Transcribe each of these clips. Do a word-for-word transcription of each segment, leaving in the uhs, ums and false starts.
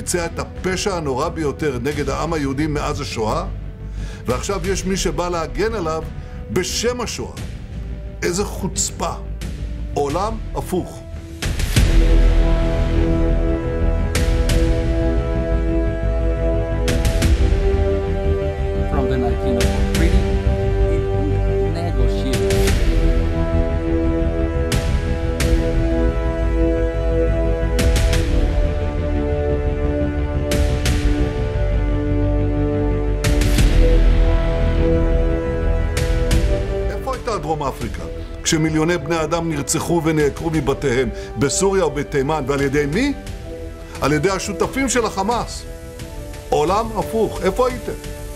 ביצע את הפשע הנורא ביותר נגד העם היהודי מאז השואה, ועכשיו יש מי שבא להגן עליו בשם השואה. איזה חוצפה. עולם הפוך. From the nineteen oh four treaty, it negotiated. איפה הייתה דרום אפריקה? כשמיליוני בני אדם נרצחו ונעקרו מבתיהם בסוריה ובתימן, ועל ידי מי? על ידי השותפים של החמאס. עולם הפוך. איפה הייתם?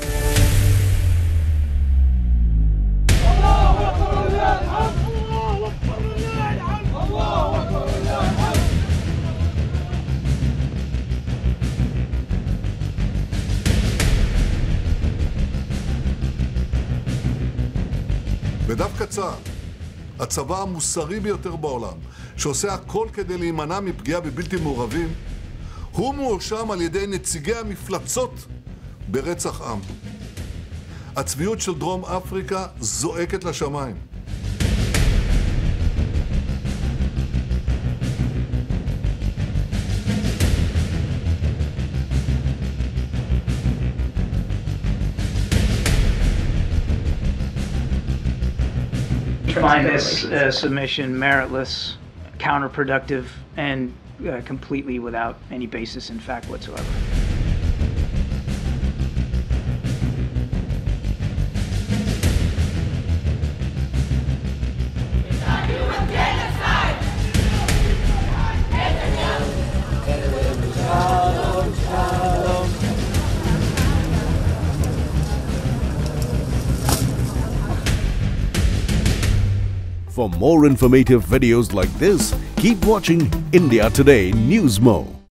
בדווקא צה"ל, הצבא המוסרי ביותר בעולם, שעושה הכל כדי להימנע מפגיעה בבלתי מעורבים, הוא מואשם על ידי נציגי המפלצות ברצח עם. הצביעות של דרום אפריקה זועקת לשמיים. Find this uh, submission meritless, counterproductive, and uh, completely without any basis in fact whatsoever. For more informative videos like this, keep watching India Today Newsmo.